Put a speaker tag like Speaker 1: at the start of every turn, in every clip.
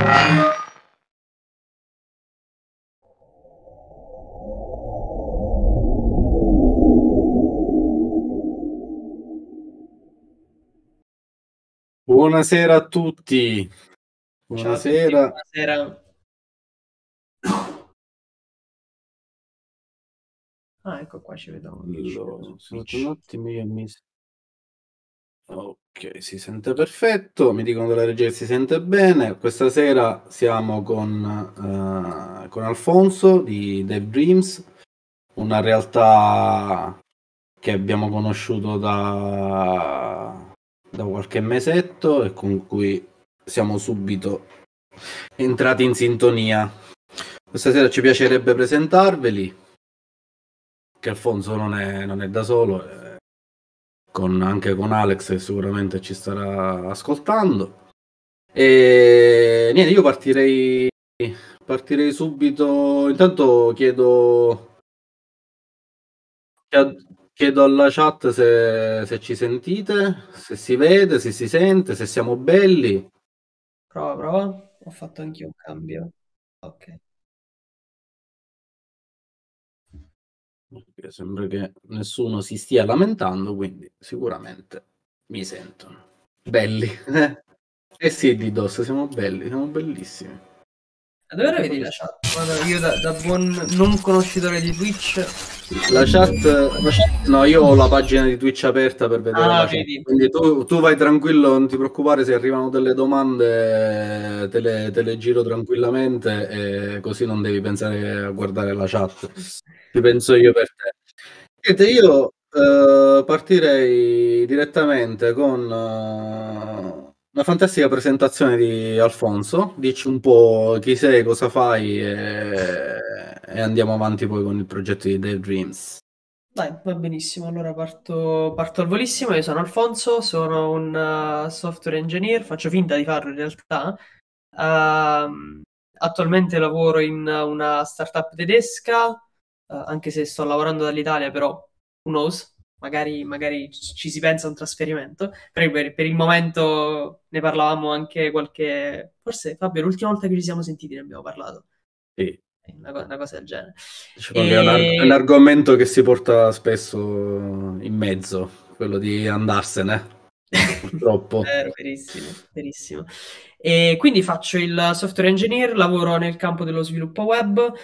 Speaker 1: Buonasera a tutti.
Speaker 2: Ciao a tutti,
Speaker 1: Buonasera.
Speaker 2: buonasera. Ah, ecco qua ci vedo.
Speaker 1: Allora, un attimo io ok, si sente perfetto. Mi dicono dalla regia che si sente bene. Questa sera siamo con Alfonso di Dev Dreams, una realtà che abbiamo conosciuto da qualche mesetto e con cui siamo subito entrati in sintonia. Questa sera ci piacerebbe presentarveli, che Alfonso non è da solo, anche con Alex che sicuramente ci starà ascoltando. E niente, io partirei subito. Intanto chiedo alla chat se ci sentite, se si vede, se si sente, se siamo belli.
Speaker 2: Prova. Ho fatto anch'io un cambio. Ok.
Speaker 1: Sembra che nessuno si stia lamentando, quindi sicuramente mi sentono. Belli. Eh sì, Didos, siamo belli, siamo bellissimi.
Speaker 2: Da dove la vedi la chat? Guarda, io da buon non conoscitore di Twitch.
Speaker 1: La chat, no, io ho la pagina di Twitch aperta per vedere la chat.
Speaker 2: Vedi.
Speaker 1: Quindi tu vai tranquillo, non ti preoccupare se arrivano delle domande, te le giro tranquillamente e così non devi pensare a guardare la chat. Ci penso io per te. Niente, io partirei direttamente con una fantastica presentazione di Alfonso. Dici un po' chi sei, cosa fai e andiamo avanti poi con il progetto di Daydreams.
Speaker 2: Dai, va benissimo. Allora parto al volissimo. Io sono Alfonso, sono un software engineer, faccio finta di farlo in realtà. Attualmente lavoro in una startup tedesca, anche se sto lavorando dall'Italia, però who knows? Magari ci si pensa a un trasferimento. Per il momento ne parlavamo anche Forse, Fabio, l'ultima volta che ci siamo sentiti ne abbiamo parlato.
Speaker 1: Sì.
Speaker 2: Una cosa del genere.
Speaker 1: Diciamo che è un argomento che si porta spesso in mezzo, quello di andarsene, purtroppo.
Speaker 2: Verissimo. E quindi faccio il software engineer, lavoro nel campo dello sviluppo web.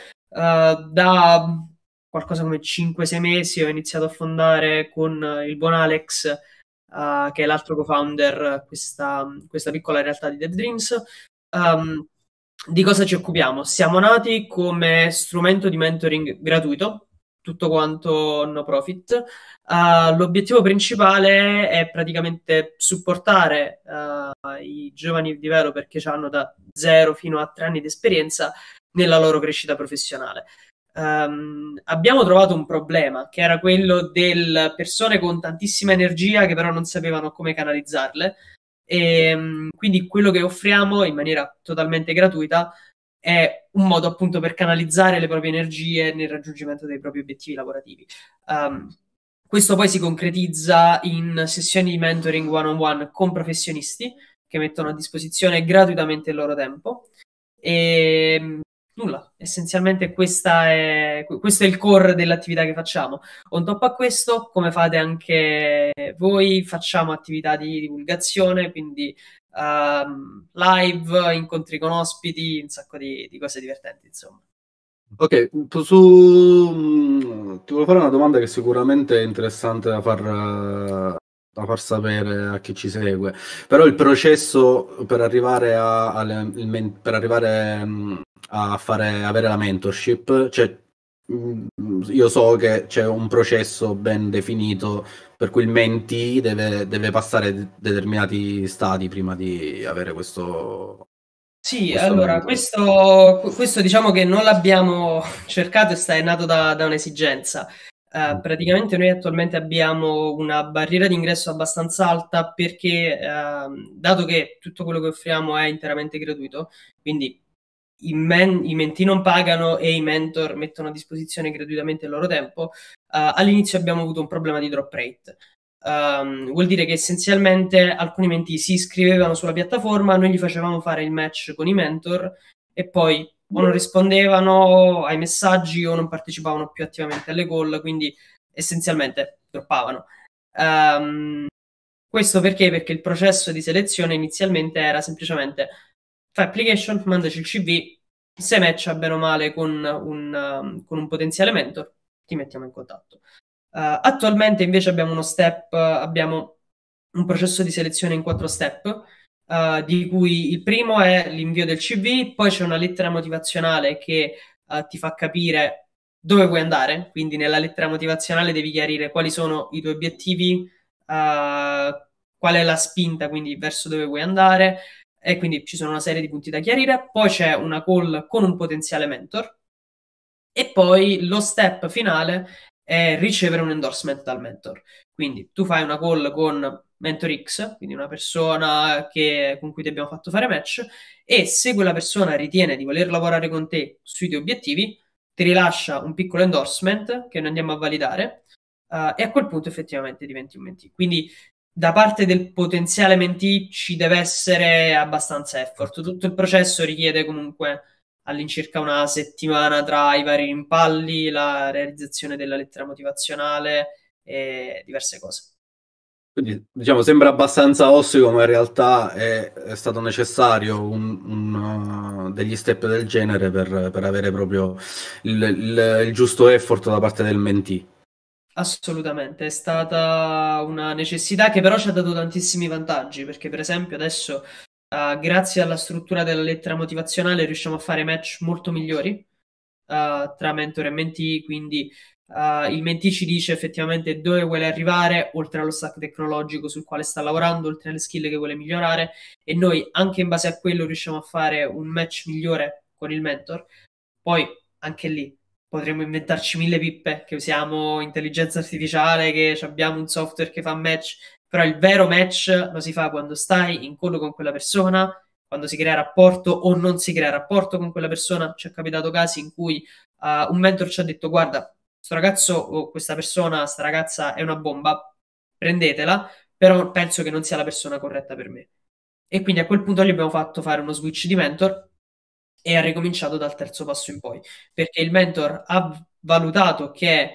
Speaker 2: Da qualcosa come 5-6 mesi ho iniziato a fondare con il buon Alex, che è l'altro co-founder, questa piccola realtà di Dev Dreams. Di cosa ci occupiamo? Siamo nati come strumento di mentoring gratuito, tutto quanto no profit. L'obiettivo principale è praticamente supportare i giovani developer che hanno da 0 fino a 3 anni di esperienza nella loro crescita professionale. Abbiamo trovato un problema che era quello delle persone con tantissima energia che però non sapevano come canalizzarle. E quindi quello che offriamo in maniera totalmente gratuita è un modo appunto per canalizzare le proprie energie nel raggiungimento dei propri obiettivi lavorativi. Questo poi si concretizza in sessioni di mentoring one-on-one con professionisti che mettono a disposizione gratuitamente il loro tempo. E nulla, essenzialmente questo è il core dell'attività che facciamo. On top a questo, come fate anche voi, facciamo attività di divulgazione, quindi live, incontri con ospiti, un sacco di cose divertenti, insomma.
Speaker 1: Ok, ti volevo fare una domanda che sicuramente è interessante da far sapere a chi ci segue, però il processo per arrivare avere la mentorship, cioè, io so che c'è un processo ben definito per cui il mentee deve passare determinati stadi prima di avere questo
Speaker 2: Sì, allora,
Speaker 1: mentor.
Speaker 2: questo diciamo che non l'abbiamo cercato e è nato da un'esigenza. Praticamente noi attualmente abbiamo una barriera d'ingresso abbastanza alta perché, dato che tutto quello che offriamo è interamente gratuito, quindi i mentee non pagano e i mentor mettono a disposizione gratuitamente il loro tempo, all'inizio abbiamo avuto un problema di drop rate. Vuol dire che essenzialmente alcuni mentì si iscrivevano sulla piattaforma, noi gli facevamo fare il match con i mentor e poi o non rispondevano ai messaggi o non partecipavano più attivamente alle call, quindi essenzialmente droppavano. Questo perché? Perché il processo di selezione inizialmente era semplicemente fai application, mandaci il CV, se matcha bene o male con un potenziale mentor, ti mettiamo in contatto. Attualmente invece abbiamo abbiamo un processo di selezione in 4 step, di cui il primo è l'invio del CV, poi c'è una lettera motivazionale che ti fa capire dove vuoi andare, quindi nella lettera motivazionale devi chiarire quali sono i tuoi obiettivi, qual è la spinta, quindi verso dove vuoi andare, e quindi ci sono una serie di punti da chiarire. Poi c'è una call con un potenziale mentor e poi lo step finale è ricevere un endorsement dal mentor. Quindi tu fai una call con Mentor X, quindi una persona con cui ti abbiamo fatto fare match, e se quella persona ritiene di voler lavorare con te sui tuoi obiettivi, ti rilascia un piccolo endorsement che noi andiamo a validare, e a quel punto effettivamente diventi un mentee. Quindi da parte del potenziale mentee ci deve essere abbastanza effort. Tutto il processo richiede comunque all'incirca una settimana tra i vari rimpalli, la realizzazione della lettera motivazionale e diverse cose.
Speaker 1: Quindi, diciamo, sembra abbastanza ostico, ma in realtà è stato necessario degli step del genere per avere proprio il giusto effort da parte del mentee.
Speaker 2: Assolutamente, è stata una necessità che però ci ha dato tantissimi vantaggi, perché per esempio adesso, grazie alla struttura della lettera motivazionale, riusciamo a fare match molto migliori tra mentor e mentee, quindi il mentee ci dice effettivamente dove vuole arrivare, oltre allo stack tecnologico sul quale sta lavorando, oltre alle skill che vuole migliorare, e noi anche in base a quello riusciamo a fare un match migliore con il mentor. Poi anche lì potremmo inventarci mille pippe, che usiamo intelligenza artificiale, che abbiamo un software che fa match, però il vero match lo si fa quando stai in call con quella persona, quando si crea rapporto o non si crea rapporto con quella persona. Ci è capitato casi in cui un mentor ci ha detto: guarda, questo ragazzo o questa persona, sta ragazza è una bomba, prendetela, però penso che non sia la persona corretta per me. E quindi a quel punto gli abbiamo fatto fare uno switch di mentor e ha ricominciato dal terzo passo in poi, perché il mentor ha valutato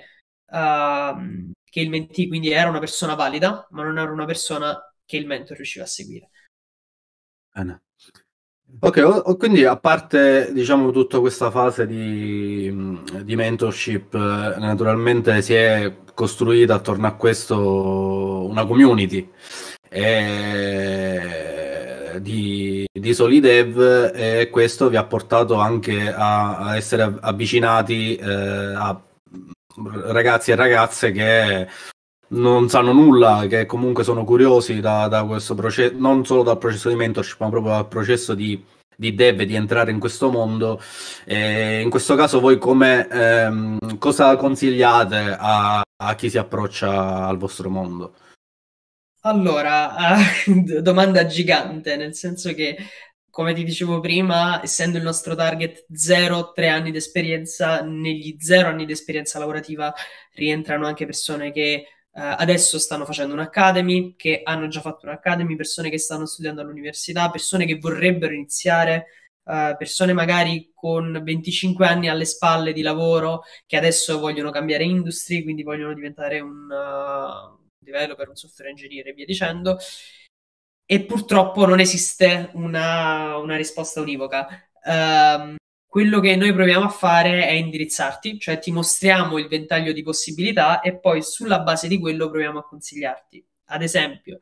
Speaker 2: che il mentee quindi era una persona valida, ma non era una persona che il mentor riusciva a seguire.
Speaker 1: Bene. Ok, quindi a parte diciamo tutta questa fase di mentorship, naturalmente si è costruita attorno a questo una community di Solidev, e questo vi ha portato anche a essere avvicinati a ragazzi e ragazze che non sanno nulla, che comunque sono curiosi da questo processo, non solo dal processo di mentorship, ma proprio dal processo di dev, di entrare in questo mondo. In questo caso voi cosa consigliate a chi si approccia al vostro mondo?
Speaker 2: Allora, domanda gigante, nel senso che, come ti dicevo prima, essendo il nostro target 0-3 anni di esperienza, negli 0 anni di esperienza lavorativa rientrano anche persone che adesso stanno facendo un'academy, che hanno già fatto un'academy, persone che stanno studiando all'università, persone che vorrebbero iniziare, persone magari con 25 anni alle spalle di lavoro, che adesso vogliono cambiare industry, quindi vogliono diventare un developer, un software engineer e via dicendo. E purtroppo non esiste una risposta univoca. Quello che noi proviamo a fare è indirizzarti, cioè ti mostriamo il ventaglio di possibilità e poi sulla base di quello proviamo a consigliarti. Ad esempio,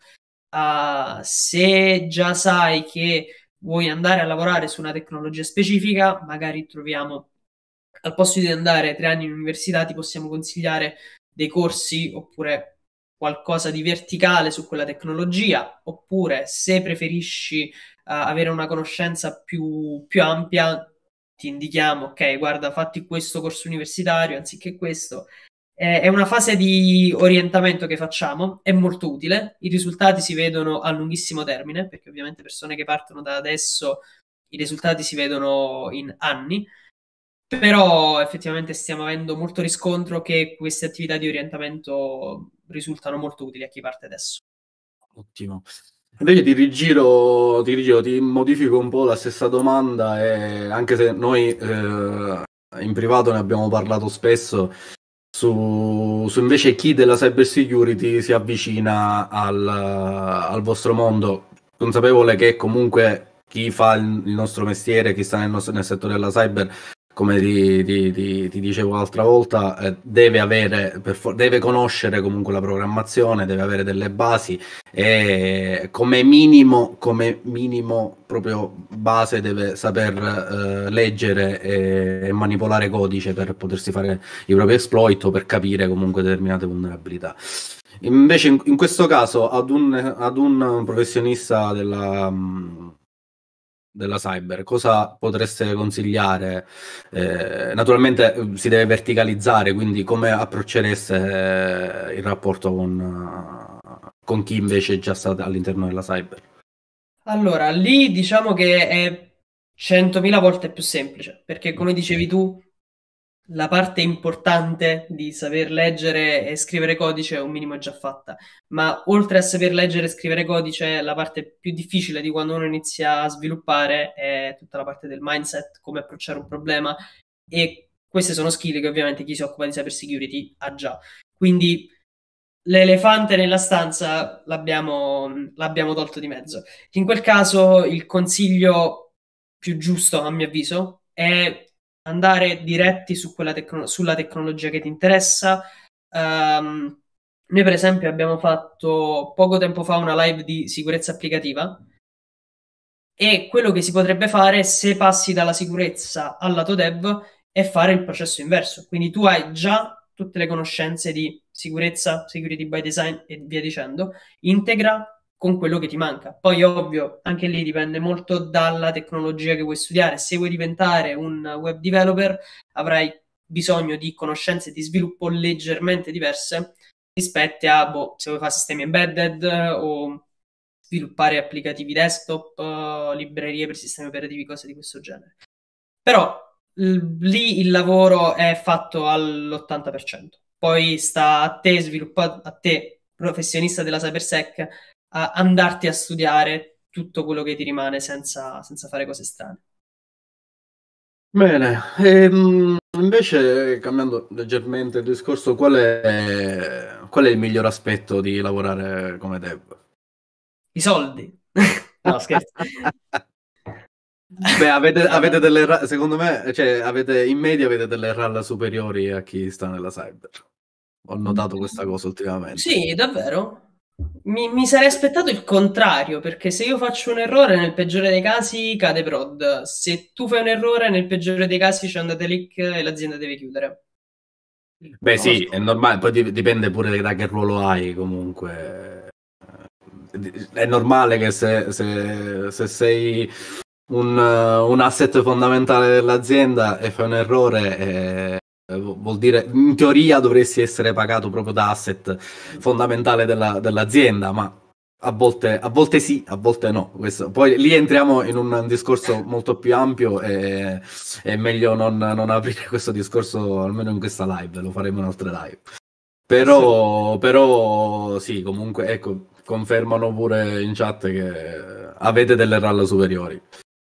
Speaker 2: se già sai che vuoi andare a lavorare su una tecnologia specifica, magari troviamo, al posto di andare 3 anni in università, ti possiamo consigliare dei corsi oppure qualcosa di verticale su quella tecnologia, oppure se preferisci avere una conoscenza più ampia, ti indichiamo, ok, guarda, fatti questo corso universitario anziché questo. È una fase di orientamento che facciamo, è molto utile, i risultati si vedono a lunghissimo termine, perché ovviamente persone che partono da adesso, i risultati si vedono in anni, però effettivamente stiamo avendo molto riscontro che queste attività di orientamento risultano molto utili a chi parte adesso.
Speaker 1: Ottimo. Invece ti modifico un po' la stessa domanda, anche se noi in privato ne abbiamo parlato spesso, su invece chi della cyber security si avvicina al vostro mondo, consapevole che comunque chi fa il nostro mestiere, chi sta nel settore della cyber, come ti dicevo l'altra volta, deve conoscere comunque la programmazione, deve avere delle basi e come minimo proprio base deve saper leggere e manipolare codice per potersi fare i propri exploit o per capire comunque determinate vulnerabilità. Invece in questo caso ad un professionista della cyber, cosa potreste consigliare? Naturalmente si deve verticalizzare, quindi come approccereste il rapporto con chi invece è già stato all'interno della cyber?
Speaker 2: Allora, lì diciamo che è 100.000 volte più semplice, perché come dicevi tu, la parte importante di saper leggere e scrivere codice un minimo è già fatta, ma oltre a saper leggere e scrivere codice, la parte più difficile di quando uno inizia a sviluppare è tutta la parte del mindset, come approcciare un problema, e queste sono skill che ovviamente chi si occupa di cyber security ha già. Quindi l'elefante nella stanza l'abbiamo tolto di mezzo. In quel caso il consiglio più giusto, a mio avviso, è andare diretti sulla tecnologia che ti interessa. Noi per esempio abbiamo fatto poco tempo fa una live di sicurezza applicativa e quello che si potrebbe fare se passi dalla sicurezza al lato dev è fare il processo inverso. Quindi tu hai già tutte le conoscenze di sicurezza, security by design e via dicendo, integra con quello che ti manca. Poi ovvio, anche lì dipende molto dalla tecnologia che vuoi studiare. Se vuoi diventare un web developer, avrai bisogno di conoscenze di sviluppo leggermente diverse rispetto a, se vuoi fare sistemi embedded o sviluppare applicativi desktop, librerie per sistemi operativi, cose di questo genere. Però lì il lavoro è fatto all'80%. Poi sta a te, professionista della cybersec, a andarti a studiare tutto quello che ti rimane senza fare cose strane.
Speaker 1: Bene, invece cambiando leggermente il discorso, qual è il miglior aspetto di lavorare come dev?
Speaker 2: I soldi. No, scherzo.
Speaker 1: Beh, avete delle secondo me, cioè in media avete delle RAL superiori a chi sta nella cyber. Ho notato questa cosa ultimamente.
Speaker 2: Sì, davvero. Mi sarei aspettato il contrario, perché se io faccio un errore, nel peggiore dei casi cade prod. Se tu fai un errore, nel peggiore dei casi c'è un data leak e l'azienda deve chiudere.
Speaker 1: Beh,
Speaker 2: Non lo
Speaker 1: sì,
Speaker 2: so.
Speaker 1: è normale, poi dipende pure da che ruolo hai comunque. È normale che se sei un asset fondamentale dell'azienda e fai un errore, vuol dire in teoria dovresti essere pagato proprio da asset fondamentale dell'azienda, ma a volte sì, a volte no. Poi lì entriamo in un discorso molto più ampio e è meglio non aprire questo discorso almeno in questa live, lo faremo in altre live. Però sì, comunque ecco, confermano pure in chat che avete delle RAL superiori.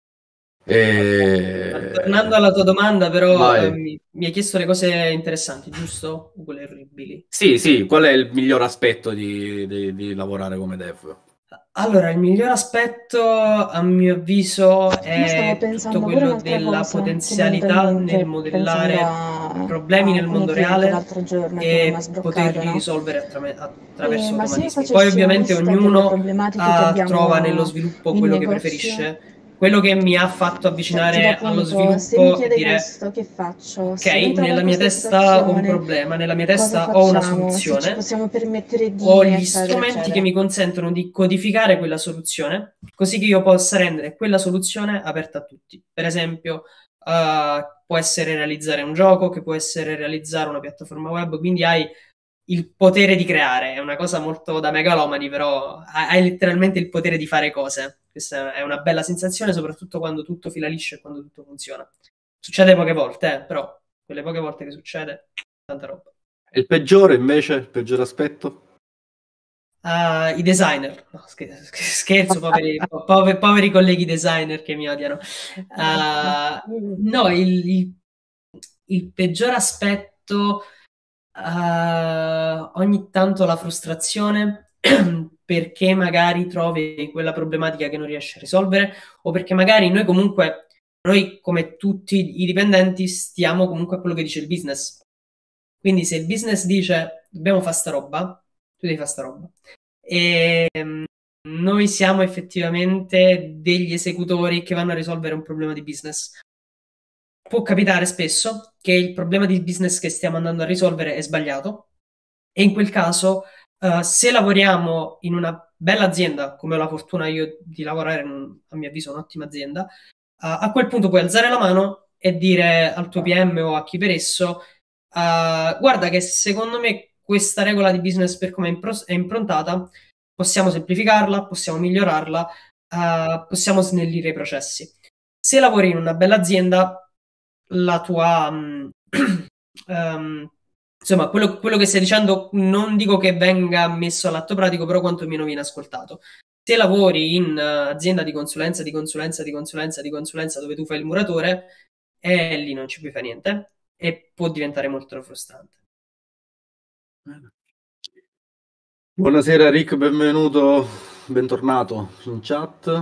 Speaker 2: Tornando alla tua domanda, però,
Speaker 1: Vai.
Speaker 2: mi hai chiesto le cose interessanti, giusto? O quelle orribili?
Speaker 1: Sì, qual è il miglior aspetto di lavorare come dev?
Speaker 2: Allora, il miglior aspetto, a mio avviso,
Speaker 3: Io stavo
Speaker 2: è tutto
Speaker 3: pensando pure
Speaker 2: quello
Speaker 3: un'altra
Speaker 2: della
Speaker 3: cosa che mi è venuta in
Speaker 2: potenzialità nel
Speaker 3: mente pensando
Speaker 2: modellare problemi nel
Speaker 3: a un mio
Speaker 2: mondo
Speaker 3: cliente
Speaker 2: reale
Speaker 3: l'altro giorno che mi ha
Speaker 2: e
Speaker 3: sbroccato,
Speaker 2: poterli
Speaker 3: no?
Speaker 2: risolvere attraverso
Speaker 3: Ma se io
Speaker 2: automatismi. Poi
Speaker 3: facessi una
Speaker 2: ovviamente
Speaker 3: lista delle
Speaker 2: ognuno
Speaker 3: problematiche che
Speaker 2: trova nello
Speaker 3: abbiamo
Speaker 2: sviluppo
Speaker 3: in
Speaker 2: quello che
Speaker 3: negozio,
Speaker 2: preferisce. Quello che mi ha fatto
Speaker 3: cioè tipo
Speaker 2: avvicinare allo
Speaker 3: appunto, se mi
Speaker 2: sviluppo è
Speaker 3: chiede
Speaker 2: dire:
Speaker 3: questo, che faccio?
Speaker 2: ok,
Speaker 3: Se mi trovo in
Speaker 2: nella mia
Speaker 3: questa
Speaker 2: testa ho un
Speaker 3: situazione,
Speaker 2: problema, nella mia
Speaker 3: cosa
Speaker 2: testa ho una
Speaker 3: facciamo? Se ci
Speaker 2: soluzione,
Speaker 3: possiamo permettere
Speaker 2: ho
Speaker 3: di,
Speaker 2: gli
Speaker 3: eccetera,
Speaker 2: strumenti che
Speaker 3: eccetera.
Speaker 2: mi consentono di codificare quella soluzione, così che io possa rendere quella soluzione aperta a tutti. Per esempio, può essere realizzare un gioco, che può essere realizzare una piattaforma web, quindi hai il potere di creare. È una cosa molto da megalomani, però hai letteralmente il potere di fare cose. Questa è una bella sensazione, soprattutto quando tutto fila liscio e quando tutto funziona. Succede poche volte, però quelle poche volte che succede, tanta roba.
Speaker 1: Il peggiore invece, il peggior aspetto?
Speaker 2: I designer, no, scherzo, poveri colleghi designer che mi odiano. No, il peggior aspetto, ogni tanto la frustrazione perché magari trovi quella problematica che non riesci a risolvere, o perché magari noi come tutti i dipendenti stiamo comunque a quello che dice il business. Quindi se il business dice dobbiamo fare sta roba, tu devi fare sta roba. E noi siamo effettivamente degli esecutori che vanno a risolvere un problema di business. Può capitare spesso che il problema di business che stiamo andando a risolvere è sbagliato, e in quel caso, se lavoriamo in una bella azienda, come ho la fortuna io di lavorare in, a mio avviso, un'ottima azienda, a quel punto puoi alzare la mano e dire al tuo PM o a chi per esso: guarda che secondo me questa regola di business, per come è improntata, possiamo semplificarla, possiamo migliorarla, possiamo snellire i processi. Se lavori in una bella azienda, la tua insomma, quello che stai dicendo non dico che venga messo all'atto pratico, però quantomeno viene ascoltato. Se lavori in azienda di consulenza, dove tu fai il muratore, lì non ci puoi fare niente e può diventare molto frustrante.
Speaker 1: Buonasera Rick, bentornato in chat.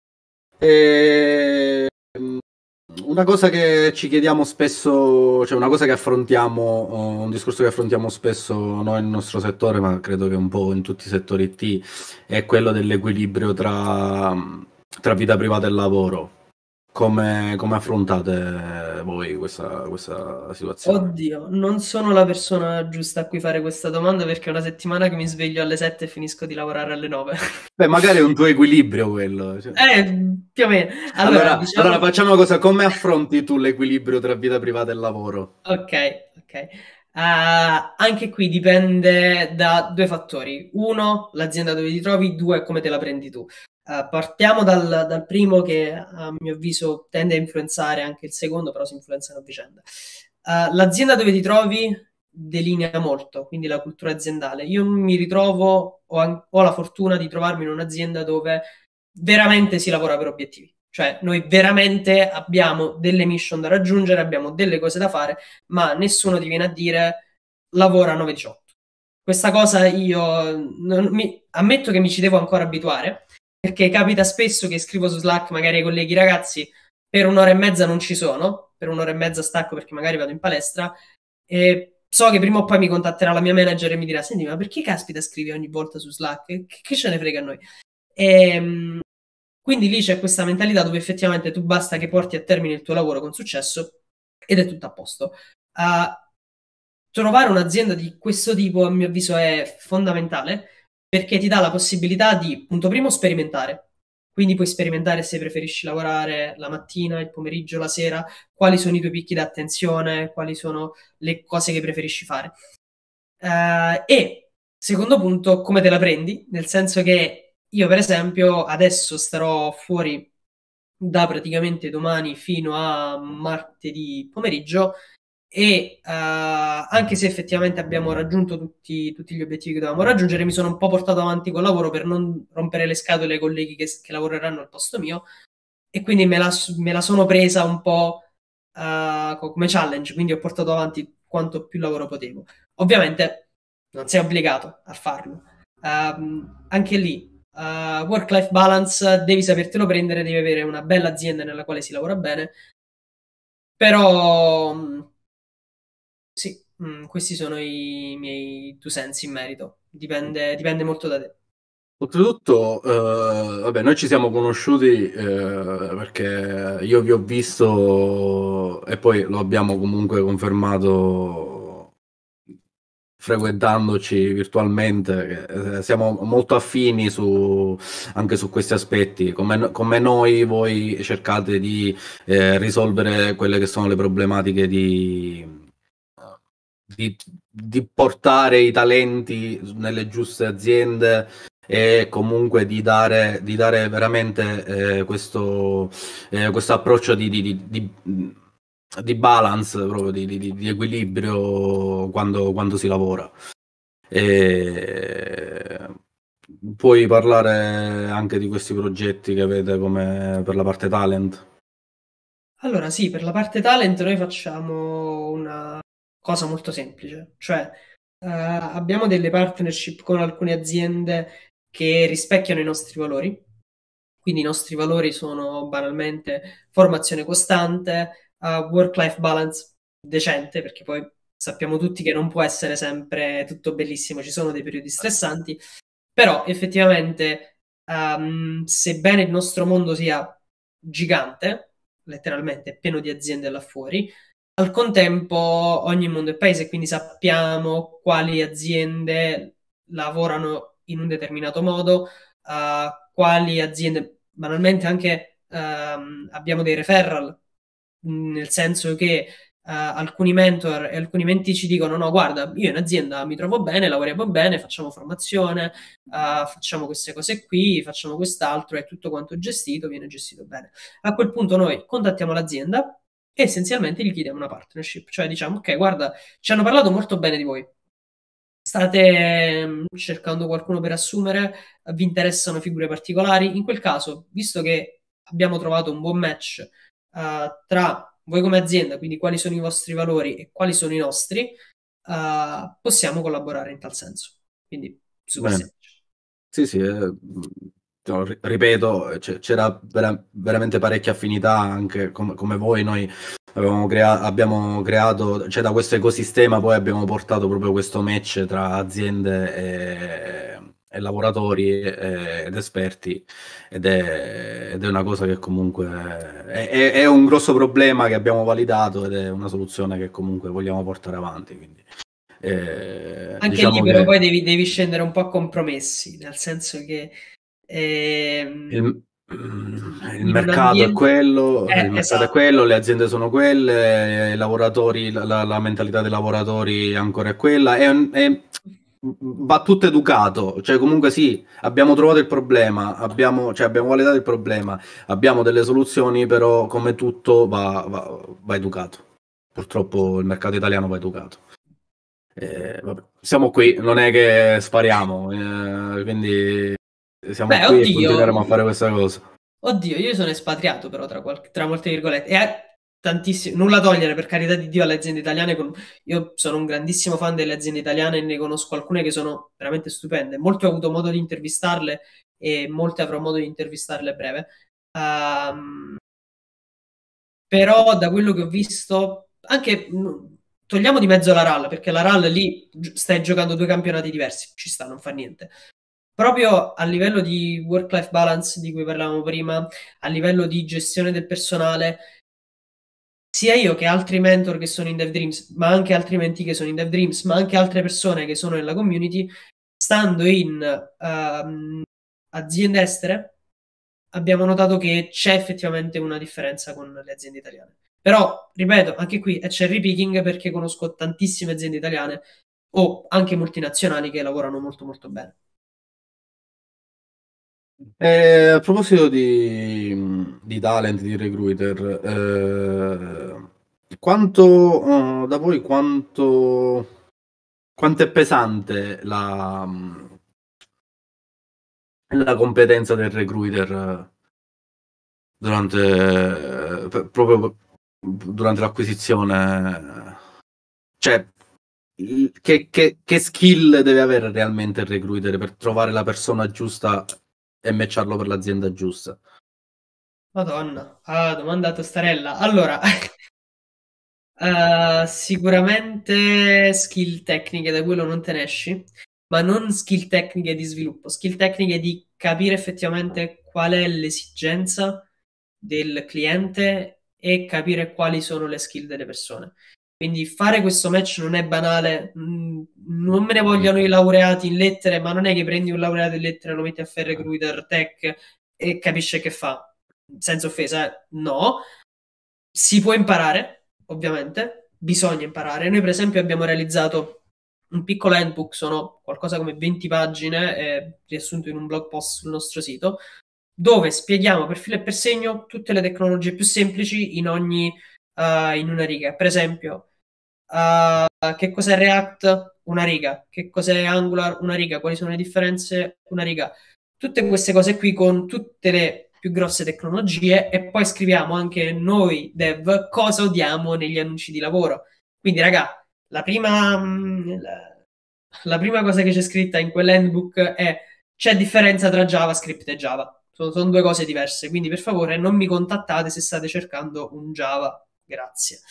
Speaker 1: Una cosa che ci chiediamo spesso, cioè una cosa che affrontiamo, un discorso che affrontiamo spesso noi nel nostro settore, ma credo che un po' in tutti i settori IT, è quello dell'equilibrio tra vita privata e lavoro. Come affrontate voi questa situazione?
Speaker 2: Oddio, non sono la persona giusta a cui fare questa domanda, perché è una settimana che mi sveglio alle 7 e finisco di lavorare alle 9.
Speaker 1: Beh, magari è un tuo equilibrio quello.
Speaker 2: Più o meno.
Speaker 1: Allora, facciamo una cosa, come affronti tu l'equilibrio tra vita privata e lavoro?
Speaker 2: Ok. Anche qui dipende da due fattori. Uno, l'azienda dove ti trovi; due, come te la prendi tu. Partiamo dal primo, che a mio avviso tende a influenzare anche il secondo, però si influenzano a vicenda. L'azienda dove ti trovi delinea molto, quindi la cultura aziendale. Io mi ritrovo, ho la fortuna di trovarmi in un'azienda dove veramente si lavora per obiettivi. Cioè, noi veramente abbiamo delle mission da raggiungere, abbiamo delle cose da fare, ma nessuno ti viene a dire lavora 9-18. Questa cosa io ammetto che mi ci devo ancora abituare, perché capita spesso che scrivo su Slack magari ai colleghi: ragazzi, per un'ora e mezza non ci sono, per un'ora e mezza stacco perché magari vado in palestra, e so che prima o poi mi contatterà la mia manager e mi dirà: senti, ma perché caspita scrivi ogni volta su Slack? Che ce ne frega a noi? Quindi lì c'è questa mentalità dove effettivamente tu basta che porti a termine il tuo lavoro con successo ed è tutto a posto. Trovare un'azienda di questo tipo, a mio avviso, è fondamentale, perché ti dà la possibilità di, punto primo, sperimentare. Quindi puoi sperimentare se preferisci lavorare la mattina, il pomeriggio, la sera, quali sono i tuoi picchi di attenzione, quali sono le cose che preferisci fare. E secondo punto, come te la prendi, nel senso che io, per esempio, adesso starò fuori da praticamente domani fino a martedì pomeriggio, e anche se effettivamente abbiamo raggiunto tutti gli obiettivi che dovevamo raggiungere, mi sono un po' portato avanti col lavoro per non rompere le scatole ai colleghi che lavoreranno al posto mio, e quindi me la sono presa un po' come challenge, quindi ho portato avanti quanto più lavoro potevo. Ovviamente non sei obbligato a farlo. Anche lì, work-life balance, devi sapertelo prendere, devi avere una bella azienda nella quale si lavora bene, però sì, questi sono i miei 2 cents in merito. Dipende molto da te.
Speaker 1: Oltretutto, vabbè, noi ci siamo conosciuti perché io vi ho visto e poi lo abbiamo comunque confermato frequentandoci virtualmente, che siamo molto affini anche su questi aspetti. Come noi, voi cercate di risolvere quelle che sono le problematiche di portare i talenti nelle giuste aziende, e comunque di dare veramente questo approccio di balance, proprio di equilibrio quando si lavora. puoi parlare anche di questi progetti che avete come per la parte talent?
Speaker 2: Allora, sì, per la parte talent noi facciamo una cosa molto semplice, cioè abbiamo delle partnership con alcune aziende che rispecchiano i nostri valori. Quindi i nostri valori sono banalmente formazione costante, work-life balance decente, perché poi sappiamo tutti che non può essere sempre tutto bellissimo, ci sono dei periodi stressanti, però effettivamente, sebbene il nostro mondo sia gigante, letteralmente pieno di aziende là fuori, al contempo ogni mondo è paese, quindi sappiamo quali aziende lavorano in un determinato modo, quali aziende, banalmente anche abbiamo dei referral, nel senso che alcuni mentor e alcuni mentee ci dicono no, guarda, io in azienda mi trovo bene, lavoriamo bene, facciamo formazione, facciamo queste cose qui, facciamo quest'altro e tutto quanto gestito viene gestito bene. A quel punto noi contattiamo l'azienda e essenzialmente gli chiediamo una partnership, cioè diciamo ok, guarda, ci hanno parlato molto bene di voi. State cercando qualcuno per assumere, vi interessano figure particolari? In quel caso, visto che abbiamo trovato un buon match tra voi come azienda, quindi quali sono i vostri valori e quali sono i nostri, possiamo collaborare in tal senso. Quindi, super
Speaker 1: Bene.
Speaker 2: semplice.
Speaker 1: Sì, sì, no, ripeto, c'era veramente parecchia affinità anche come voi. Noi abbiamo creato, cioè da questo ecosistema poi abbiamo portato proprio questo match tra aziende e lavoratori ed esperti ed è una cosa che comunque è un grosso problema che abbiamo validato ed è una soluzione che comunque vogliamo portare avanti. Quindi,
Speaker 2: Anche lì
Speaker 1: diciamo
Speaker 2: però
Speaker 1: che
Speaker 2: poi devi scendere un po' a compromessi, nel senso che
Speaker 1: Il, il
Speaker 2: in un
Speaker 1: mercato è
Speaker 2: ambiente...
Speaker 1: quello, il mercato è
Speaker 2: esatto.
Speaker 1: quello, le aziende sono quelle, i lavoratori, la mentalità dei lavoratori ancora è quella, va tutto educato, cioè comunque sì, abbiamo trovato il problema, cioè abbiamo validato il problema, abbiamo delle soluzioni, però come tutto va educato. Purtroppo il mercato italiano va educato. Vabbè, siamo qui, non è che spariamo, quindi siamo
Speaker 2: Beh,
Speaker 1: qui e continueremo a fare questa cosa.
Speaker 2: oddio, io sono espatriato però tra molte virgolette e tantissimo, nulla togliere per carità di Dio alle aziende italiane, io sono un grandissimo fan delle aziende italiane e ne conosco alcune che sono veramente stupende, molte ho avuto modo di intervistarle e molte avrò modo di intervistarle a breve. Ehm, Però da quello che ho visto, anche togliamo di mezzo la RAL, perché la RAL lì stai giocando due campionati diversi, ci sta, non fa niente. Proprio a livello di work-life balance di cui parlavamo prima, a livello di gestione del personale, sia io che altri mentor che sono in Dev Dreams, ma anche altri mentee che sono in Dev Dreams, ma anche altre persone che sono nella community, stando in aziende estere, abbiamo notato che c'è effettivamente una differenza con le aziende italiane. Però, ripeto, anche qui è cherry picking perché conosco tantissime aziende italiane o anche multinazionali che lavorano molto molto bene.
Speaker 1: A proposito di talent, di recruiter, da voi quanto è pesante la competenza del recruiter proprio durante l'acquisizione? Cioè, che skill deve avere realmente il recruiter per trovare la persona giusta e matcharlo per l'azienda giusta?
Speaker 2: Madonna, domanda tostarella. Allora, sicuramente skill tecniche, da quello non te ne esci, ma non skill tecniche di sviluppo, skill tecniche di capire effettivamente qual è l'esigenza del cliente e capire quali sono le skill delle persone. Quindi fare questo match non è banale, non me ne vogliono i laureati in lettere, ma non è che prendi un laureato in lettere, lo metti a fare recruiter tech e capisce che fa. Senza offesa, no. Si può imparare, ovviamente, bisogna imparare. Noi, per esempio, abbiamo realizzato un piccolo handbook, sono qualcosa come 20 pagine, riassunto in un blog post sul nostro sito, dove spieghiamo per filo e per segno tutte le tecnologie più semplici in una riga. Per esempio, che cos'è React? Una riga. Che cos'è Angular? Una riga. Quali sono le differenze? Una riga. Tutte queste cose qui con tutte le più grosse tecnologie, e poi scriviamo anche noi dev cosa odiamo negli annunci di lavoro. Quindi, raga, la prima cosa che c'è scritta in quell'handbook è: c'è differenza tra JavaScript e Java. Sono due cose diverse, quindi per favore non mi contattate se state cercando un Java. Grazie.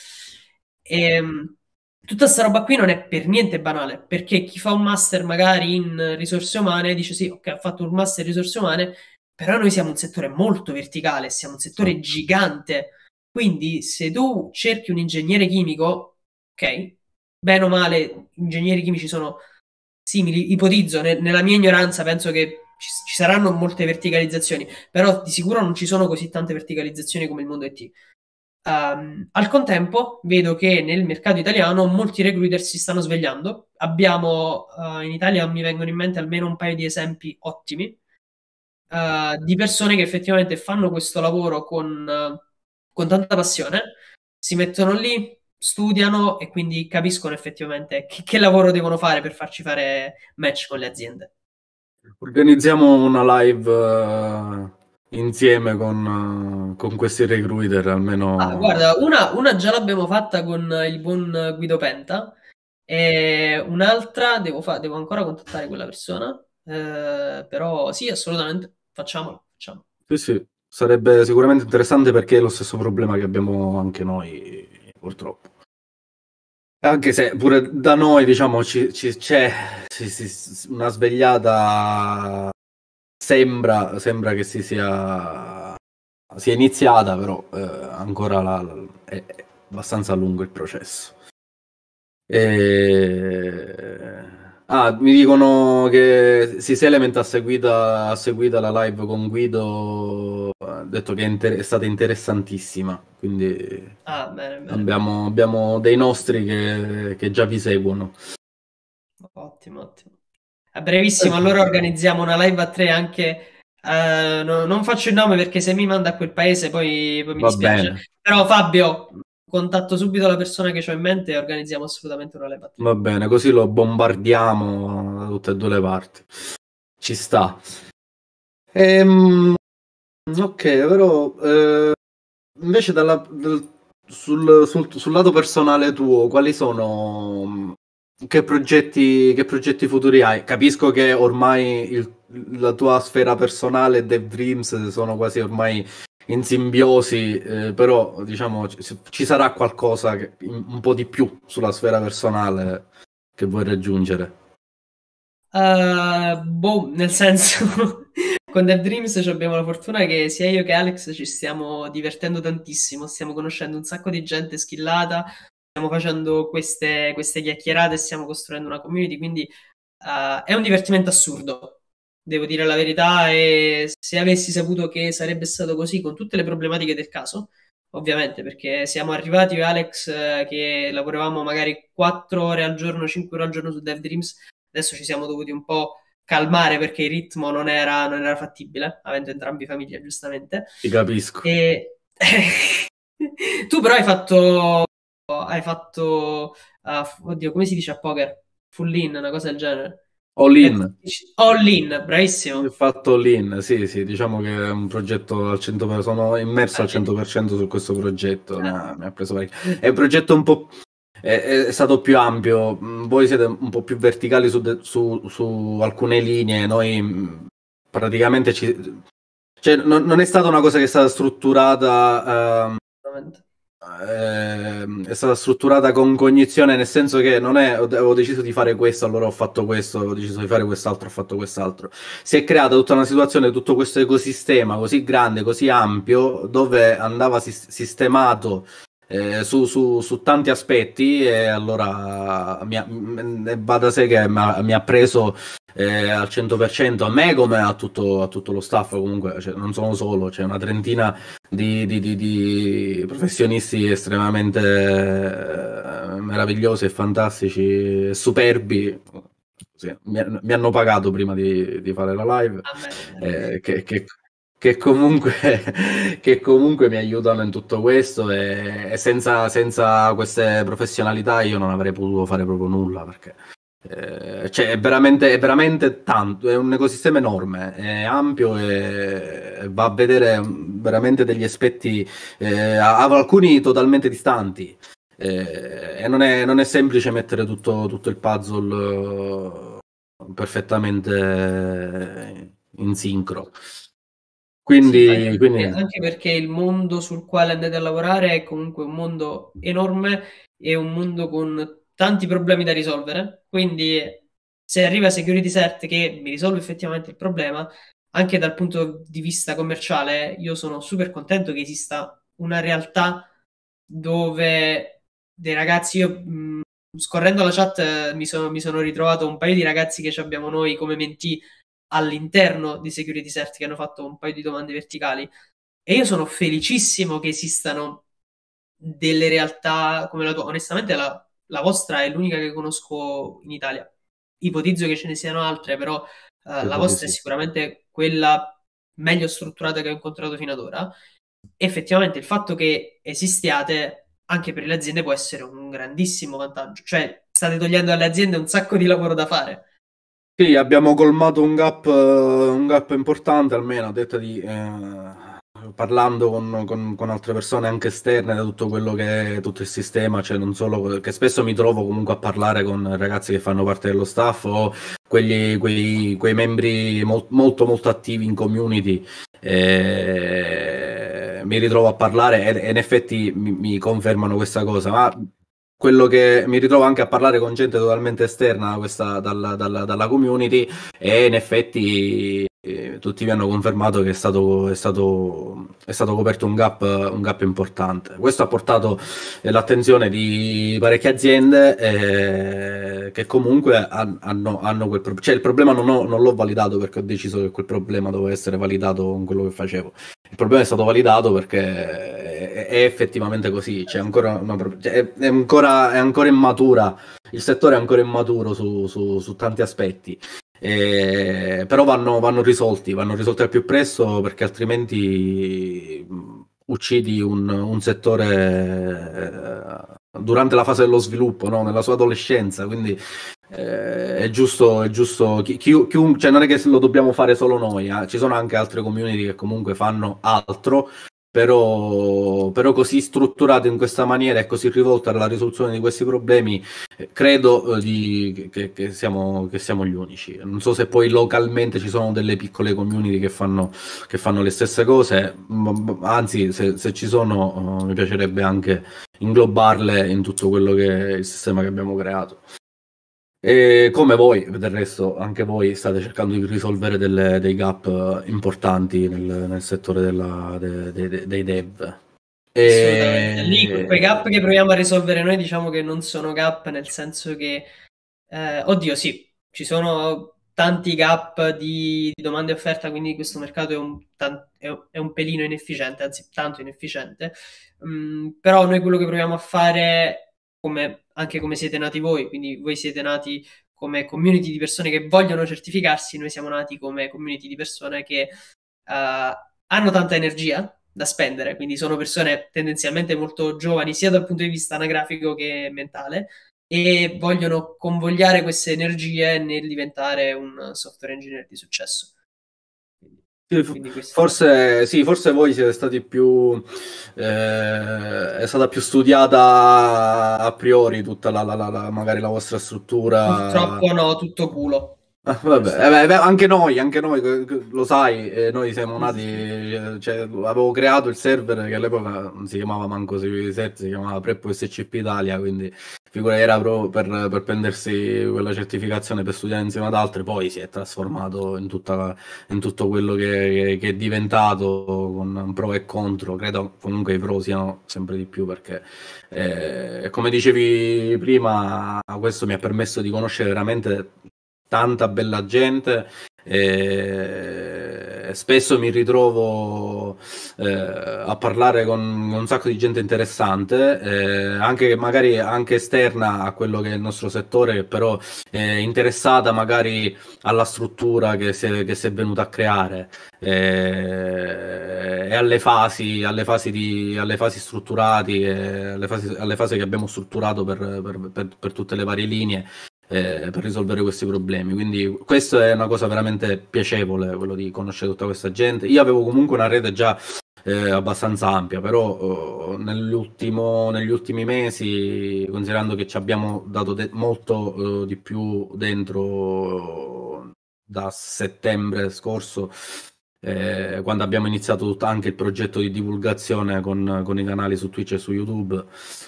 Speaker 2: Tutta sta roba qui non è per niente banale, perché chi fa un master magari in risorse umane dice sì, ok, ho fatto un master in risorse umane, però noi siamo un settore molto verticale, siamo un settore gigante. Quindi se tu cerchi un ingegnere chimico, ok, bene o male, ingegneri chimici sono simili, ipotizzo, nella mia ignoranza penso che ci saranno molte verticalizzazioni, però di sicuro non ci sono così tante verticalizzazioni come il mondo IT. Al contempo vedo che nel mercato italiano molti recruiter si stanno svegliando. Abbiamo in Italia, mi vengono in mente almeno un paio di esempi ottimi di persone che effettivamente fanno questo lavoro con tanta passione, si mettono lì, studiano e quindi capiscono effettivamente che lavoro devono fare per farci fare match con le aziende.
Speaker 1: Organizziamo una live insieme con questi recruiter, almeno.
Speaker 2: Guarda, una già l'abbiamo fatta con il buon Guido Penta, e un'altra devo ancora contattare quella persona, però sì, assolutamente, facciamolo.
Speaker 1: Sì, sì, sarebbe sicuramente interessante perché è lo stesso problema che abbiamo anche noi, purtroppo. Anche se pure da noi, diciamo, c'è una svegliata, sembra che sia iniziata, però ancora è abbastanza lungo il processo. Mi dicono che Sys Element ha seguita la live con Guido, ha detto che è stata interessantissima, quindi
Speaker 2: Bene.
Speaker 1: abbiamo dei nostri che già vi seguono.
Speaker 2: Ottimo. A brevissimo, allora organizziamo una live a tre anche. Non faccio il nome perché se mi manda a quel paese poi mi
Speaker 1: Va
Speaker 2: dispiace.
Speaker 1: bene.
Speaker 2: Però Fabio, contatto subito la persona che ho in mente e organizziamo assolutamente una live a tre.
Speaker 1: Va bene, così lo bombardiamo da tutte e due le parti. Ci sta. Ok, però invece sul lato personale tuo, quali sono, che progetti futuri hai? Capisco che ormai la tua sfera personale e Dev Dreams sono quasi ormai in simbiosi, però diciamo ci sarà qualcosa un po' di più sulla sfera personale che vuoi raggiungere.
Speaker 2: Nel senso, con Dev Dreams abbiamo la fortuna che sia io che Alex ci stiamo divertendo tantissimo, stiamo conoscendo un sacco di gente skillata, stiamo facendo queste chiacchierate e stiamo costruendo una community, quindi è un divertimento assurdo, devo dire la verità, e se avessi saputo che sarebbe stato così con tutte le problematiche del caso, ovviamente, perché siamo arrivati io e Alex che lavoravamo magari 4 ore al giorno, 5 ore al giorno su Dev Dreams. Adesso ci siamo dovuti un po' calmare perché il ritmo non era fattibile, avendo entrambi famiglie, giustamente.
Speaker 1: Ti capisco.
Speaker 2: Tu però hai fatto oddio, come si dice a poker? Full in, una cosa del genere.
Speaker 1: All in.
Speaker 2: All in, bravissimo.
Speaker 1: Ho fatto all in, sì, diciamo che è un progetto al 100%, sono immerso al 100% su questo progetto, mi ha preso parecchio. È un progetto un po'. È stato più ampio, voi siete un po' più verticali su alcune linee, noi praticamente cioè, non è stata una cosa che è stata strutturata, è stata strutturata con cognizione, nel senso che non è avevo deciso di fare questo, allora ho fatto questo, ho deciso di fare quest'altro, ho fatto quest'altro. Si è creata tutta una situazione, tutto questo ecosistema così grande, così ampio, dove andava sistemato su tanti aspetti, e allora va da sé che mi ha preso al 100% a me come a tutto lo staff. Comunque, cioè, non sono solo, c'è una trentina di professionisti estremamente meravigliosi e fantastici, superbi. Sì, mi hanno pagato prima di fare la live, che comunque, che comunque mi aiutano in tutto questo e senza queste professionalità io non avrei potuto fare proprio nulla perché cioè è veramente tanto, è un ecosistema enorme, è ampio e va a vedere veramente degli aspetti, alcuni totalmente distanti. E non è semplice mettere tutto il puzzle perfettamente in sincro.
Speaker 2: Sì,
Speaker 1: Quindi
Speaker 2: anche perché il mondo sul quale andate a lavorare è comunque un mondo enorme e un mondo con tanti problemi da risolvere. Quindi, se arriva Security Cert che mi risolve effettivamente il problema, anche dal punto di vista commerciale, io sono super contento che esista una realtà dove dei ragazzi, io scorrendo la chat mi sono ritrovato un paio di ragazzi che ci abbiamo noi come mentì all'interno di Security Cert che hanno fatto un paio di domande verticali e io sono felicissimo che esistano delle realtà come la tua. Onestamente la vostra è l'unica che conosco in Italia. Ipotizzo che ce ne siano altre, però la
Speaker 1: credo di
Speaker 2: vostra è
Speaker 1: sì.
Speaker 2: sicuramente quella meglio strutturata che ho incontrato fino ad ora. Effettivamente il fatto che esistiate anche per le aziende può essere un grandissimo vantaggio. Cioè, state togliendo alle aziende un sacco di lavoro da fare.
Speaker 1: Sì, abbiamo colmato un gap importante, almeno a detta di parlando con altre persone anche esterne da tutto quello che è tutto il sistema, cioè non solo che spesso mi trovo comunque a parlare con ragazzi che fanno parte dello staff o quei membri molto molto attivi in community. Mi ritrovo a parlare e in effetti mi confermano questa cosa, ma quello che mi ritrovo anche a parlare con gente totalmente esterna dalla community e in effetti tutti mi hanno confermato che è stato coperto un gap importante. Questo ha portato l'attenzione di parecchie aziende che comunque hanno quel problema. Cioè il problema non l'ho validato perché ho deciso che quel problema doveva essere validato con quello che facevo. Il problema è stato validato perché è effettivamente così, c'è ancora cioè, è ancora immatura, il settore è ancora immaturo su tanti aspetti. Però vanno risolti al più presto perché altrimenti uccidi un settore durante la fase dello sviluppo, no? Nella sua adolescenza, quindi è giusto, cioè non è che lo dobbiamo fare solo noi, ci sono anche altre community che comunque fanno altro, però così strutturate in questa maniera e così rivolte alla risoluzione di questi problemi, credo che siamo gli unici. Non so se poi localmente ci sono delle piccole community che fanno le stesse cose, anzi se ci sono mi piacerebbe anche inglobarle in tutto quello che è il sistema che abbiamo creato. E come voi, del resto, anche voi state cercando di risolvere dei gap importanti nel settore dei dev.
Speaker 2: Assolutamente. Lì quei gap che proviamo a risolvere noi, diciamo che non sono gap, nel senso che, oddio, sì, ci sono tanti gap di domanda e offerta, quindi questo mercato è un pelino inefficiente, anzi, tanto inefficiente. Però noi quello che proviamo a fare, anche come siete nati voi, quindi voi siete nati come community di persone che vogliono certificarsi, noi siamo nati come community di persone che hanno tanta energia da spendere, quindi sono persone tendenzialmente molto giovani sia dal punto di vista anagrafico che mentale e vogliono convogliare queste energie nel diventare un software engineer di successo.
Speaker 1: Forse voi siete stati più è stata più studiata a priori tutta magari la vostra struttura.
Speaker 2: Purtroppo no, tutto culo.
Speaker 1: Vabbè, anche noi lo sai, noi siamo nati, cioè, avevo creato il server che all'epoca non si chiamava manco Security Set, si chiamava Preppo SCP Italia, quindi figura era proprio per prendersi quella certificazione per studiare insieme ad altre, poi si è trasformato in tutto quello che è diventato con pro e contro. Credo comunque i pro siano sempre di più perché come dicevi prima, questo mi ha permesso di conoscere veramente tanta bella gente spesso mi ritrovo a parlare con un sacco di gente interessante, anche magari anche esterna a quello che è il nostro settore, che però è interessata magari alla struttura che si è venuta a creare, e alle fasi strutturati, alle fasi che abbiamo strutturato per tutte le varie linee, per risolvere questi problemi. Quindi questo è una cosa veramente piacevole, quello di conoscere tutta questa gente. Io avevo comunque una rete già abbastanza ampia, però negli ultimi mesi, considerando che ci abbiamo dato molto di più dentro da settembre scorso, quando abbiamo iniziato anche il progetto di divulgazione con i canali su Twitch e su YouTube,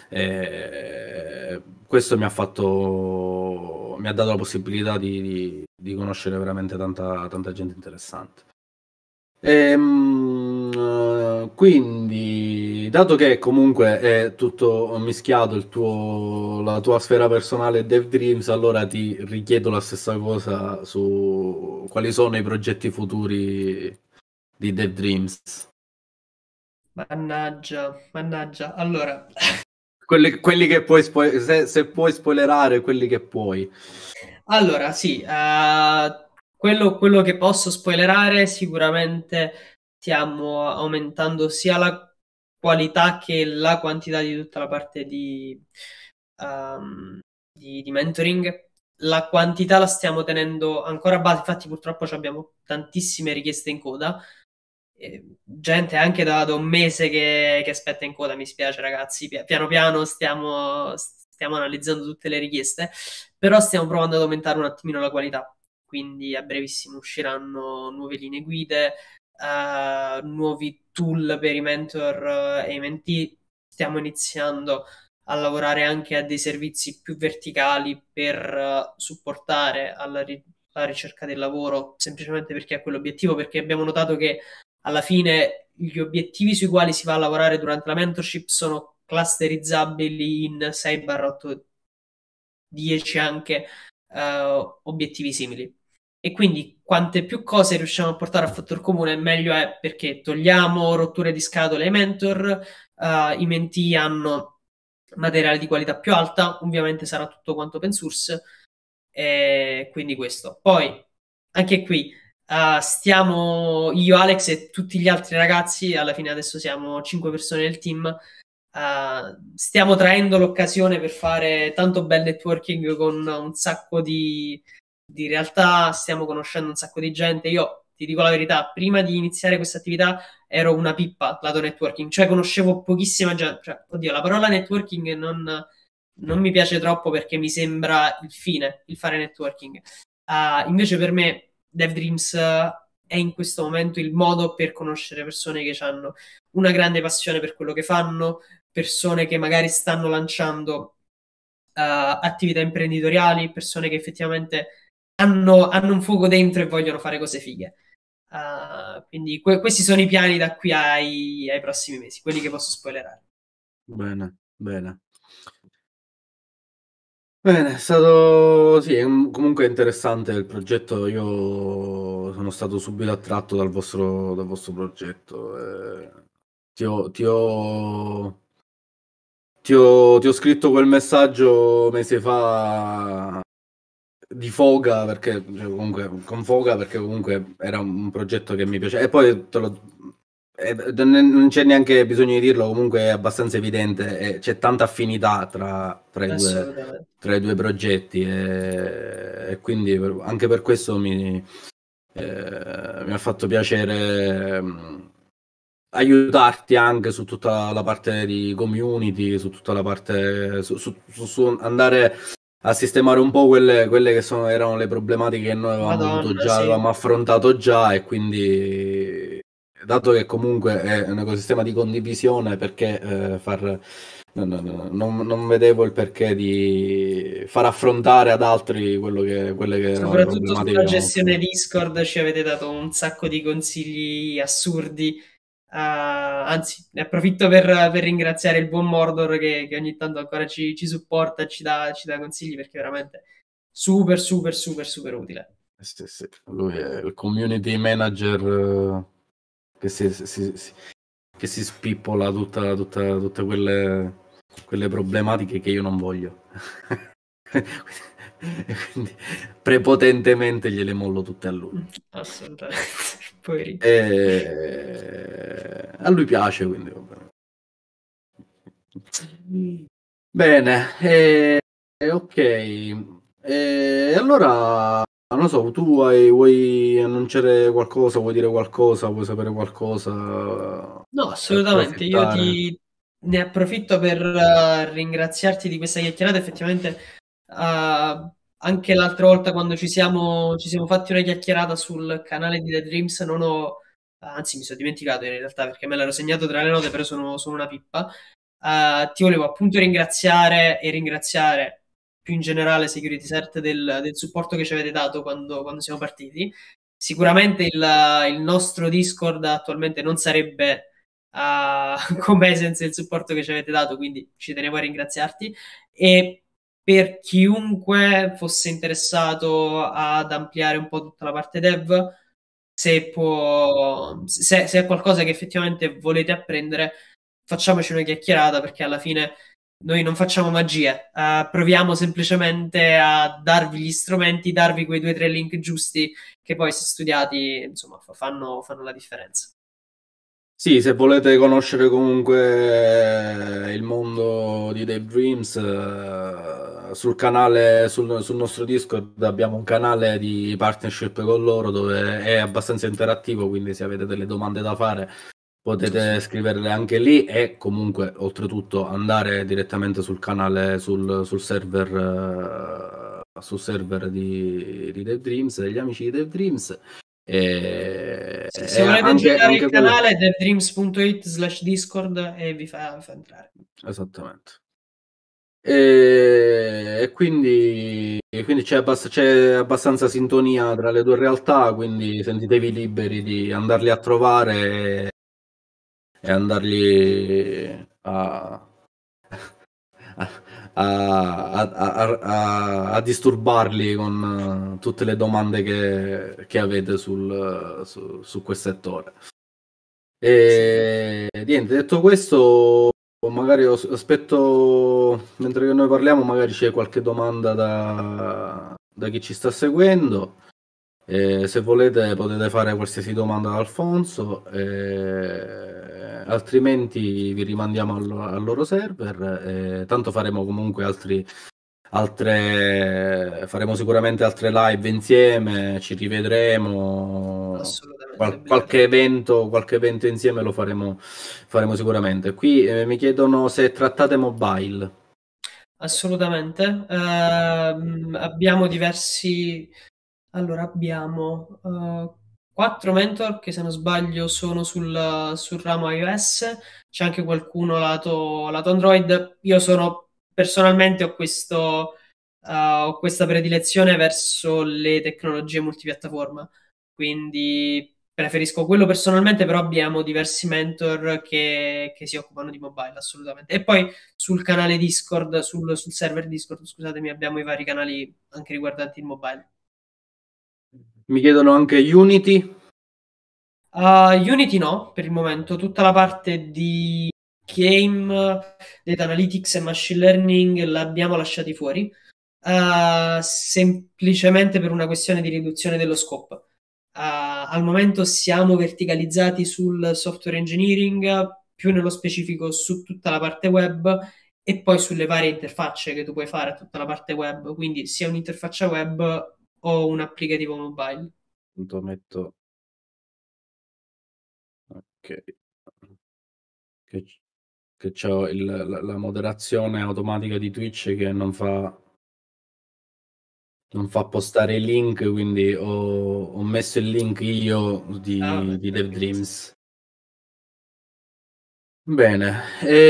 Speaker 1: questo mi ha dato la possibilità di conoscere veramente tanta gente interessante. Quindi, dato che comunque è tutto mischiato la tua sfera personale e Dev Dreams, allora ti richiedo la stessa cosa su quali sono i progetti futuri di Dev Dreams.
Speaker 2: Mannaggia. Allora,
Speaker 1: Quelli che puoi se puoi spoilerare, quelli che puoi.
Speaker 2: allora sì, quello che posso spoilerare, sicuramente stiamo aumentando sia la qualità che la quantità di tutta la parte di mentoring. La quantità la stiamo tenendo ancora a base, infatti purtroppo abbiamo tantissime richieste in coda. Gente anche da un mese che aspetta in coda, mi spiace ragazzi, piano piano stiamo analizzando tutte le richieste, però stiamo provando ad aumentare un attimino la qualità, quindi a brevissimo usciranno nuove linee guide, nuovi tool per i mentor e i mentee. Stiamo iniziando a lavorare anche a dei servizi più verticali per supportare alla ricerca del lavoro, semplicemente perché è quell'obiettivo, perché abbiamo notato che alla fine gli obiettivi sui quali si va a lavorare durante la mentorship sono clusterizzabili in 6-8, 10 anche obiettivi simili. E quindi quante più cose riusciamo a portare a fattor comune, meglio è, perché togliamo rotture di scatole ai mentor, i mentee hanno materiale di qualità più alta, ovviamente sarà tutto quanto open source, e quindi questo. Poi, anche qui, stiamo io, Alex e tutti gli altri ragazzi, alla fine adesso siamo 5 persone nel team, stiamo traendo l'occasione per fare tanto bel networking con un sacco di realtà, stiamo conoscendo un sacco di gente. Io ti dico la verità, prima di iniziare questa attività ero una pippa lato networking, cioè conoscevo pochissima gente, cioè, oddio, la parola networking non mi piace troppo perché mi sembra il fine, il fare networking. Invece per me Dev Dreams è in questo momento il modo per conoscere persone che hanno una grande passione per quello che fanno, persone che magari stanno lanciando attività imprenditoriali, persone che effettivamente hanno un fuoco dentro e vogliono fare cose fighe. Quindi questi sono i piani da qui ai prossimi mesi, quelli che posso spoilerare.
Speaker 1: Bene. Bene, è stato comunque interessante il progetto. Io sono stato subito attratto dal vostro progetto. Ti ho scritto quel messaggio mesi fa di foga, perché cioè, comunque con foga, perché comunque era un progetto che mi piaceva, e poi non c'è neanche bisogno di dirlo, comunque è abbastanza evidente, c'è tanta affinità tra i due progetti, e quindi anche per questo mi ha fatto piacere aiutarti anche su tutta la parte di community, su tutta la parte su andare a sistemare un po' quelle che erano le problematiche che noi avevamo affrontato già, e quindi, dato che comunque è un ecosistema di condivisione, perché non vedevo il perché di far affrontare ad altri quelle che
Speaker 2: soprattutto sulla gestione Discord ci avete dato un sacco di consigli assurdi. Anzi, ne approfitto per ringraziare il buon Mordor che ogni tanto ancora ci supporta, ci dà consigli, perché è veramente super utile.
Speaker 1: Sì. Lui è il community manager che si spippola tutte quelle problematiche che io non voglio. Quindi prepotentemente gliele mollo tutte a lui.
Speaker 2: Assolutamente. Poverino.
Speaker 1: A lui piace, quindi va bene. Ok. Allora, non so, tu vuoi annunciare qualcosa, vuoi dire qualcosa, vuoi sapere qualcosa
Speaker 2: No,
Speaker 1: per
Speaker 2: assolutamente. Io
Speaker 1: approfittare?
Speaker 2: ne approfitto per ringraziarti di questa chiacchierata. Effettivamente, anche l'altra volta quando ci siamo fatti una chiacchierata sul canale di The Dreams, non ho, anzi, mi sono dimenticato in realtà perché me l'ero segnato tra le note, però sono una pippa. Ti volevo appunto ringraziare e ringraziare più in generale Security Cert del supporto che ci avete dato quando siamo partiti. Sicuramente il nostro Discord attualmente non sarebbe come senza il supporto che ci avete dato, quindi ci tenevo a ringraziarti. E per chiunque fosse interessato ad ampliare un po' tutta la parte dev, se è qualcosa che effettivamente volete apprendere, facciamoci una chiacchierata perché alla fine noi non facciamo magie, proviamo semplicemente a darvi gli strumenti, darvi quei 2 o 3 link giusti che poi se studiati, insomma, fanno la differenza.
Speaker 1: Sì, se volete conoscere comunque il mondo di Dave Dreams, sul canale, sul nostro Discord abbiamo un canale di partnership con loro dove è abbastanza interattivo, quindi se avete delle domande da fare potete scriverle anche lì e comunque oltretutto andare direttamente sul canale, sul server di Dave Dreams, degli amici di Dave Dreams.
Speaker 2: Se volete giocare il canale devdreams.it/discord e vi fa entrare.
Speaker 1: Esattamente. E quindi c'è abbastanza sintonia tra le due realtà, quindi sentitevi liberi di andarli a trovare e andarli a disturbarli con tutte le domande che avete su quel settore. E niente, detto questo, magari aspetto, mentre noi parliamo, magari c'è qualche domanda da chi ci sta seguendo. Se volete potete fare qualsiasi domanda ad Alfonso, altrimenti vi rimandiamo al loro server. Tanto faremo comunque faremo sicuramente altre live insieme, ci rivedremo.
Speaker 2: Assolutamente.
Speaker 1: Qualche evento insieme lo faremo sicuramente. Qui mi chiedono se trattate mobile.
Speaker 2: Assolutamente. Abbiamo diversi. Allora, abbiamo 4 mentor che se non sbaglio sono sul ramo iOS, c'è anche qualcuno lato Android. Io personalmente ho questa predilezione verso le tecnologie multipiattaforma, quindi preferisco quello personalmente, però abbiamo diversi mentor che si occupano di mobile, assolutamente. E poi sul canale Discord, sul server Discord, scusatemi, abbiamo i vari canali anche riguardanti il mobile.
Speaker 1: Mi chiedono anche Unity.
Speaker 2: Unity no, per il momento. Tutta la parte di game, data analytics e machine learning l'abbiamo lasciati fuori, semplicemente per una questione di riduzione dello scope. Al momento siamo verticalizzati sul software engineering, più nello specifico su tutta la parte web e poi sulle varie interfacce che tu puoi fare a tutta la parte web, quindi sia un'interfaccia web o un applicativo mobile.
Speaker 1: Metto ok, che c'ho la moderazione automatica di Twitch che non fa postare i link, quindi ho messo il link io di Dev Dreams. Bene,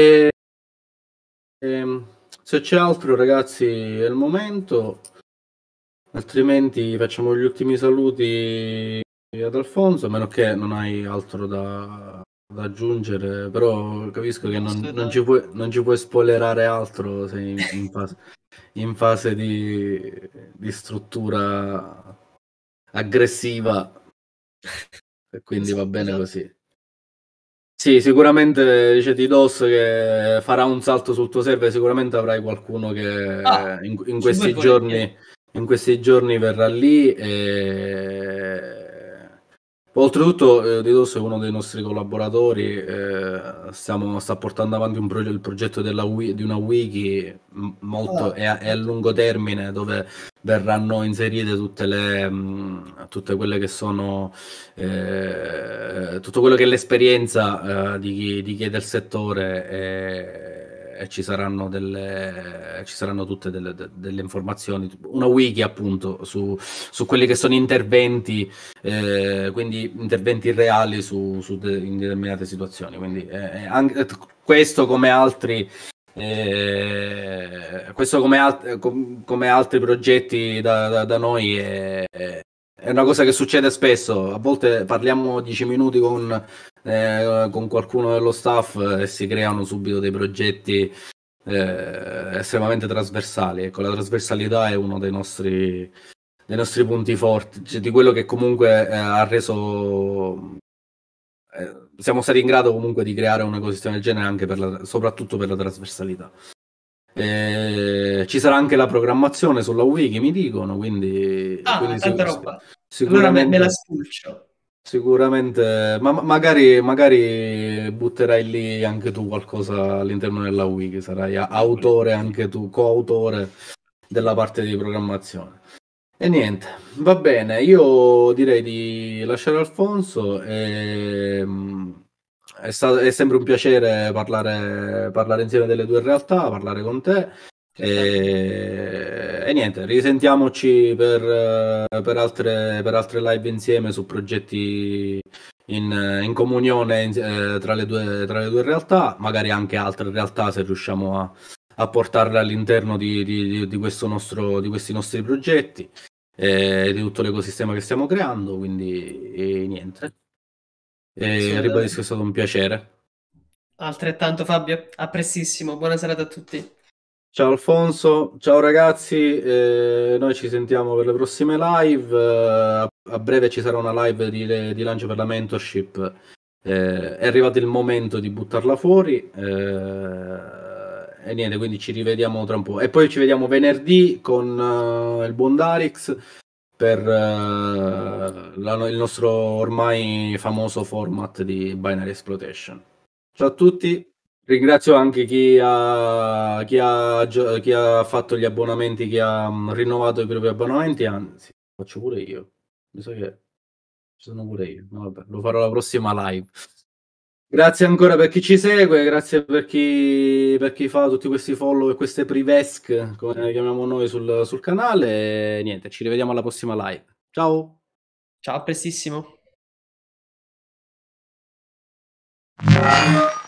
Speaker 1: se c'è altro ragazzi è il momento, altrimenti facciamo gli ultimi saluti ad Alfonso, a meno che non hai altro da aggiungere, però capisco che non ci puoi spoilerare altro, sei in fase di struttura aggressiva, e quindi va bene
Speaker 2: Esatto.
Speaker 1: così. Sì, sicuramente dice DDoS che farà un salto sul tuo server, sicuramente avrai qualcuno che in questi giorni verrà lì oltretutto DDoS è uno dei nostri collaboratori, sta portando avanti il progetto di una wiki molto è a lungo termine, dove verranno inserite tutte quelle che sono tutto quello che è l'esperienza di chi è del settore, e ci saranno tutte delle informazioni, una wiki appunto su quelli che sono interventi, quindi interventi reali in determinate situazioni. Quindi anche questo come altri come altri progetti da noi è una cosa che succede spesso. A volte parliamo 10 minuti con qualcuno dello staff e si creano subito dei progetti estremamente trasversali. Ecco, la trasversalità è uno dei nostri punti forti, cioè di quello che comunque ha reso siamo stati in grado comunque di creare un ecosistema del genere anche soprattutto per la trasversalità. Ci sarà anche la programmazione sulla wiki, mi dicono, quindi
Speaker 2: tanta roba.
Speaker 1: sicuramente,
Speaker 2: allora me la spulcio.
Speaker 1: Sicuramente, ma magari butterai lì anche tu qualcosa all'interno della wiki, sarai autore anche tu, coautore della parte di programmazione. E niente, va bene, io direi di lasciare Alfonso. È sempre un piacere parlare insieme delle due realtà, parlare con te. E niente, risentiamoci per altre live insieme su progetti in comunione tra le due realtà, magari anche altre realtà se riusciamo a portarle all'interno di questi nostri progetti, di tutto l'ecosistema che stiamo creando. Quindi niente, ribadisco che è stato un piacere.
Speaker 2: Altrettanto Fabio, a prestissimo, buona serata a tutti.
Speaker 1: Ciao Alfonso, ciao ragazzi, noi ci sentiamo per le prossime live. A breve ci sarà una live di lancio per la mentorship. È arrivato il momento di buttarla fuori. E niente, quindi ci rivediamo tra un po'. E poi ci vediamo venerdì con il buon Darix per il nostro ormai famoso format di Binary Exploitation. Ciao a tutti. Ringrazio anche chi ha fatto gli abbonamenti, chi ha rinnovato i propri abbonamenti, anzi, faccio pure io. Mi sa che ci sono pure io. No, vabbè, lo farò la prossima live. Grazie ancora per chi ci segue, grazie per chi fa tutti questi follow e queste privesc, come le chiamiamo noi sul canale. E niente, ci rivediamo alla prossima live. Ciao!
Speaker 2: Ciao, a prestissimo.